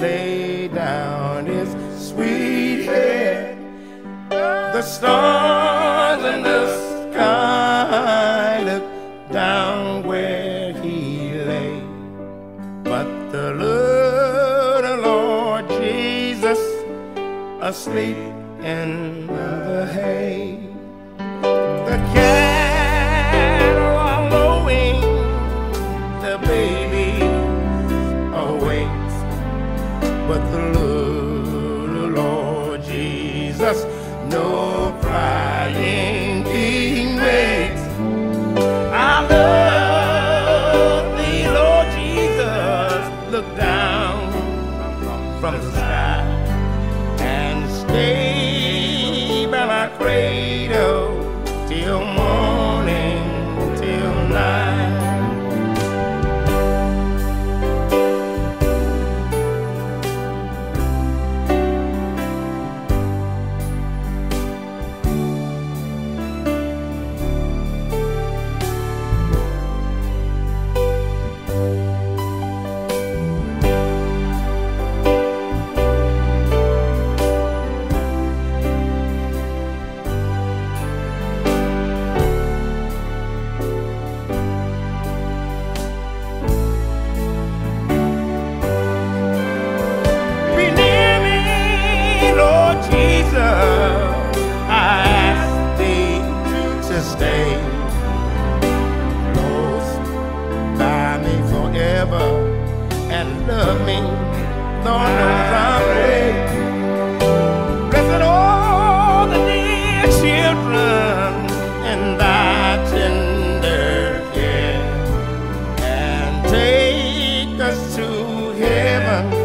lay down his sweet head. The stars in the sky looked down where he lay, but the little Lord Jesus asleep in the hay. The cattle are lowing, the baby awakes, but the little Lord Jesus no crying he makes. I love thee, Lord Jesus. Look down from the sky and stay by my cradle till morning, till night. I ask thee to stay close by me forever and love me. Lord knows I'm ready. Blessed all the dear children in thy tender care, and take us to heaven